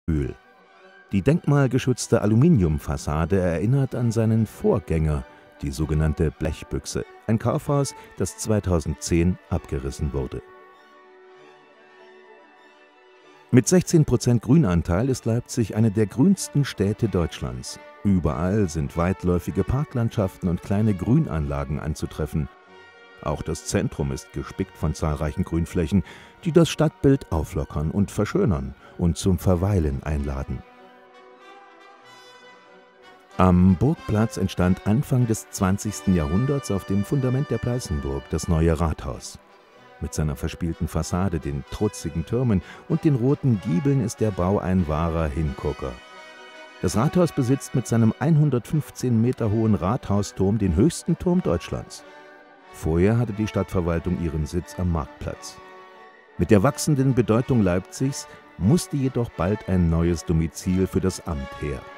Öl. Die denkmalgeschützte Aluminiumfassade erinnert an seinen Vorgänger, die sogenannte Blechbüchse, ein Kaufhaus, das 2010 abgerissen wurde. Mit 16% Grünanteil ist Leipzig eine der grünsten Städte Deutschlands. Überall sind weitläufige Parklandschaften und kleine Grünanlagen anzutreffen. Auch das Zentrum ist gespickt von zahlreichen Grünflächen, die das Stadtbild auflockern und verschönern und zum Verweilen einladen. Am Burgplatz entstand Anfang des 20. Jahrhunderts auf dem Fundament der Pleißenburg das neue Rathaus. Mit seiner verspielten Fassade, den trutzigen Türmen und den roten Giebeln ist der Bau ein wahrer Hingucker. Das Rathaus besitzt mit seinem 115 Meter hohen Rathausturm den höchsten Turm Deutschlands. Vorher hatte die Stadtverwaltung ihren Sitz am Marktplatz. Mit der wachsenden Bedeutung Leipzigs musste jedoch bald ein neues Domizil für das Amt her.